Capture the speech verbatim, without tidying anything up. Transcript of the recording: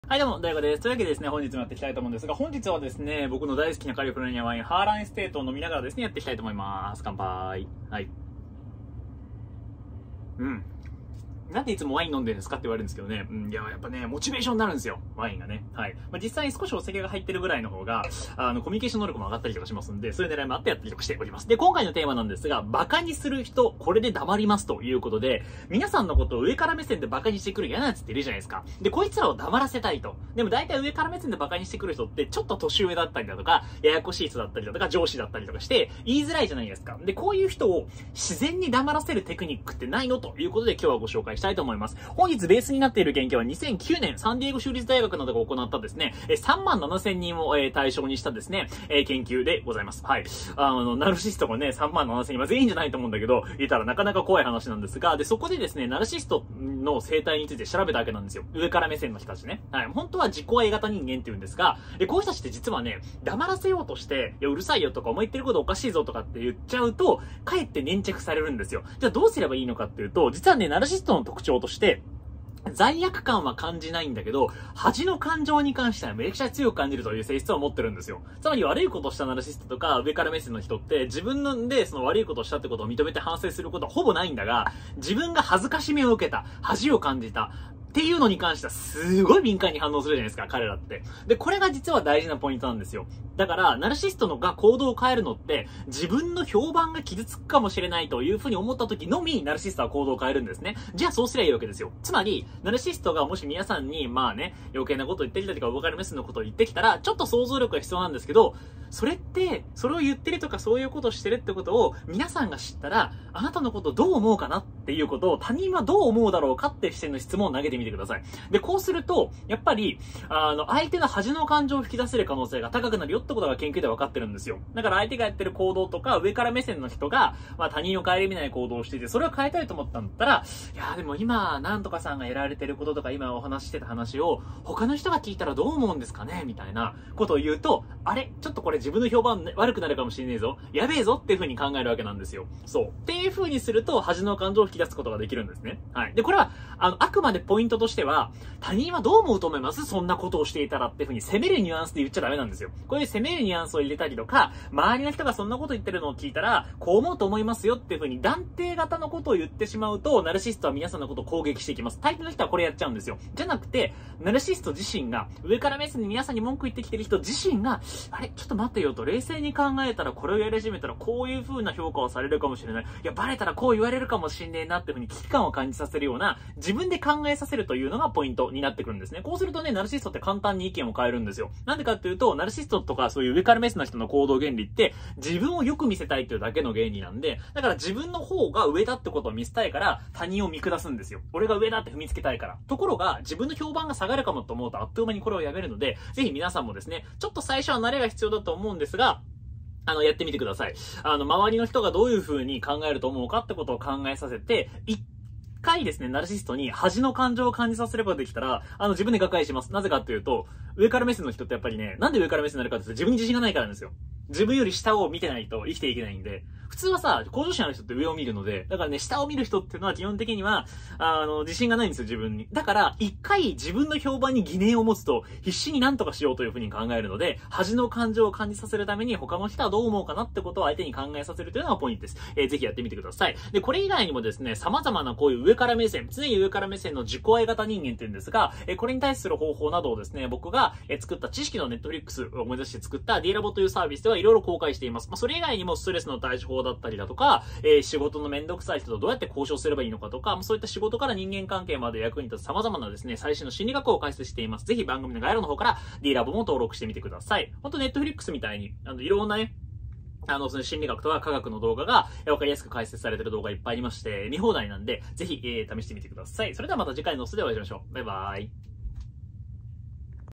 はい、どうも、大悟です。というわけでですね、本日もやっていきたいと思うんですが、本日はですね、僕の大好きなカリフォルニアワイン、ハーランエステートを飲みながらですね、やっていきたいと思います。乾杯。はい。うん。なんでいつもワイン飲んでるんですかって言われるんですけどね。うん、いや、やっぱね、モチベーションになるんですよ。ワインがね。はい。まあ、実際に少しお酒が入ってるぐらいの方が、あの、コミュニケーション能力も上がったりとかしますんで、そういう狙いもあってやったりとかしております。で、今回のテーマなんですが、バカにする人、これで黙りますということで、皆さんのことを上から目線でバカにしてくる嫌なやつっているじゃないですか。で、こいつらを黙らせたいと。でも大体上から目線でバカにしてくる人って、ちょっと年上だったりだとか、ややこしい人だったりだとか、上司だったりとかして、言いづらいじゃないですか。で、こういう人を自然に黙らせるテクニックってないのということで、今日はご紹介したいと思います。本日ベースになっている研究はにせんきゅうねんサンディエゴ州立大学などが行ったですね、さんまんななせんにんを対象にしたですね、研究でございます。はい。あの、ナルシストがね、さんまんななせんにん、まあ、全員じゃないと思うんだけど、いたらなかなか怖い話なんですが、で、そこでですね、ナルシストの生態について調べたわけなんですよ。上から目線の人たちね。はい。本当は自己愛型人間って言うんですが、で、こういう人たちって実はね、黙らせようとして、いや、うるさいよとか、お前言ってることおかしいぞとかって言っちゃうと、かえって粘着されるんですよ。じゃあどうすればいいのかっていうと、実はね、ナルシストの特徴として、罪悪感は感じないんだけど、恥の感情に関してはめちゃくちゃ強く感じるという性質を持ってるんですよ。つまり悪いことをしたナルシストとか上から目線の人って自分のでその悪いことをしたってことを認めて反省することはほぼないんだが、自分が恥ずかしみを受けた、恥を感じた、っていうのに関してはすごい敏感に反応するじゃないですか、彼らって。で、これが実は大事なポイントなんですよ。だから、ナルシストのが行動を変えるのって、自分の評判が傷つくかもしれないというふうに思った時のみ、ナルシストは行動を変えるんですね。じゃあそうすりゃいいわけですよ。つまり、ナルシストがもし皆さんに、まあね、余計なことを言ってきたりとか、上から目線のことを言ってきたら、ちょっと想像力が必要なんですけど、それって、それを言ってるとかそういうことをしてるってことを皆さんが知ったら、あなたのことどう思うかなっていうことを他人はどう思うだろうかって視点の質問を投げてみてください。で、こうすると、やっぱり、あの、相手の恥の感情を引き出せる可能性が高くなるよってことが研究で分かってるんですよ。だから相手がやってる行動とか、上から目線の人が、まあ他人を顧みない行動をしていて、それを変えたいと思ったんだったら、いやでも今、なんとかさんがやられてることとか、今お話ししてた話を、他の人が聞いたらどう思うんですかねみたいなことを言うと、あれちょっとこれ自分の評判悪くなるかもしれねえぞ。やべえぞっていう風に考えるわけなんですよ。そう。っていう風にすると、恥の感情を引き出すことができるんですね。はい。で、これは、あの、あくまでポイントとしては、他人はどう思うと思いますそんなことをしていたらっていう風に責めるニュアンスで言っちゃダメなんですよ。こういう責めるニュアンスを入れたりとか、周りの人がそんなこと言ってるのを聞いたら、こう思うと思いますよっていう風に断定型のことを言ってしまうと、ナルシストは皆さんのことを攻撃していきます。大抵の人はこれやっちゃうんですよ。じゃなくて、ナルシスト自身が、上から目線に皆さんに文句言ってきてる人自身が、あれちょっと待ってよと、冷静に考えたらこれをやり始めたらこういう風な評価をされるかもしれない。いや、バレたらこう言われるかもしんねえなっていう風に危機感を感じさせるような、自分で考えさせるというのがポイントになってくるんですね。こうするとね、ナルシストって簡単に意見を変えるんですよ。なんでかっていうと、ナルシストとかそういう上から目線の人の行動原理って、自分をよく見せたいっていうだけの原理なんで、だから自分の方が上だってことを見せたいから、他人を見下すんですよ。俺が上だって踏みつけたいから。ところが、自分の評判が下がるかもと思うと、あっという間にこれをやめるので、ぜひ皆さんもですね、ちょっと最初は慣れが必要だと思うんですが、あの、やってみてください。あの、周りの人がどういう風に考えると思うかってことを考えさせて、一回ですね、ナルシストに恥の感情を感じさせればできたら、あの、自分で瓦解します。なぜかっていうと、上から目線の人ってやっぱりね、なんで上から目線になるかって言うと自分に自信がないからなんですよ。自分より下を見てないと生きていけないんで、普通はさ、向上心ある人って上を見るので、だからね、下を見る人っていうのは基本的には、あの、自信がないんですよ、自分に。だから、一回自分の評判に疑念を持つと、必死に何とかしようというふうに考えるので、恥の感情を感じさせるために、他の人はどう思うかなってことを相手に考えさせるというのがポイントです。えー、ぜひやってみてください。で、これ以外にもですね、様々なこういう上から目線、常に上から目線の自己愛型人間っていうんですが、えー、これに対する方法などをですね、僕が、えー、作った知識のネットフリックスを目指して作った D ラボというサービスではいろいろ公開しています。まあ、それ以外にもストレスの対処法だったりだとか、えー、仕事のめんどくさい人とどうやって交渉すればいいのかとか、そういった仕事から人間関係まで役に立つ様々なですね、最新の心理学を解説しています。ぜひ番組の概要欄の方から D ラボも登録してみてください。ほんとネットフリックスみたいに、あの、いろんなね、あの、その心理学とか科学の動画がわかりやすく解説されている動画いっぱいありまして、見放題なんで、ぜひ、えー、試してみてください。それではまた次回のおすでお会いしましょう。バイバーイ。